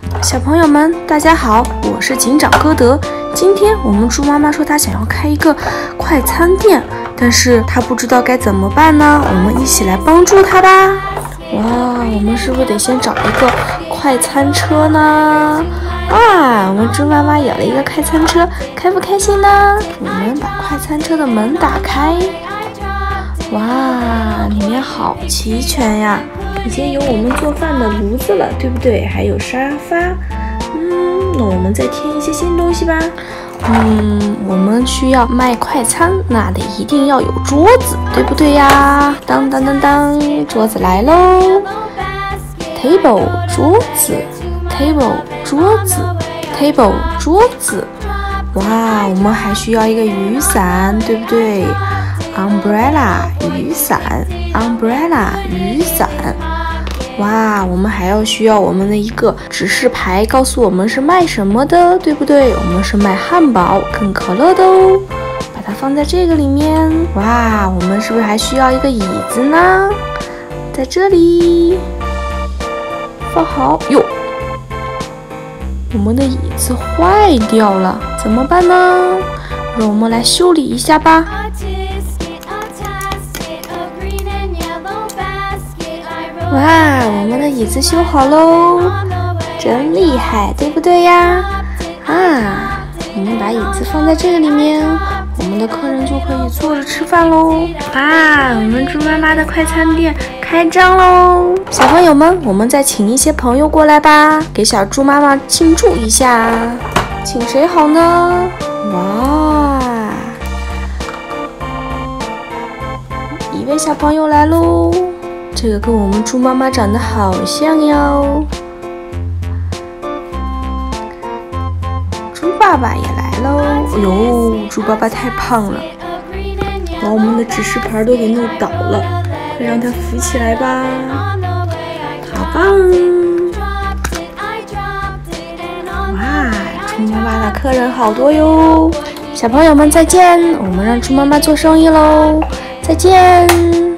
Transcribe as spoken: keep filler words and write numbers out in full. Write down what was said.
小朋友们，大家好，我是警长歌德。今天我们猪妈妈说她想要开一个快餐店，但是她不知道该怎么办呢？我们一起来帮助她吧。哇，我们是不是得先找一个快餐车呢？哇，我们猪妈妈有了一个快餐车，开不开心呢？我们把快餐车的门打开。哇，里面好齐全呀！已经有我们做饭的炉子了，对不对？还有沙发。嗯，那我们再添一些新东西吧。嗯，我们需要卖快餐，那得一定要有桌子，对不对呀？当当当当，桌子来喽 ！Table 桌子 ，Table 桌子 ，Table 桌子。哇，我们还需要一个雨伞，对不对 ？Umbrella 雨伞 ，Umbrella 雨伞。哇，我们还要需要我们的一个指示牌，告诉我们是卖什么的，对不对？我们是卖汉堡跟可乐的哦。把它放在这个里面。哇，我们是不是还需要一个椅子呢？在这里放好。哟，我们的椅子坏掉了，怎么办呢？让我们来修理一下吧。哇，我们的椅子修好喽，真厉害，对不对呀？啊，我们把椅子放在这个里面，我们的客人就可以坐着吃饭喽。啊，我们猪妈妈的快餐店开张喽！小朋友们，我们再请一些朋友过来吧，给小猪妈妈庆祝一下。请谁好呢？哇，一位小朋友来喽。这个跟我们猪妈妈长得好像哟。猪爸爸也来喽！哎呦，猪爸爸太胖了，把我们的指示牌都给弄倒了，快让它扶起来吧！好棒！哇，猪妈妈的客人好多哟！小朋友们再见，我们让猪妈妈做生意喽！再见。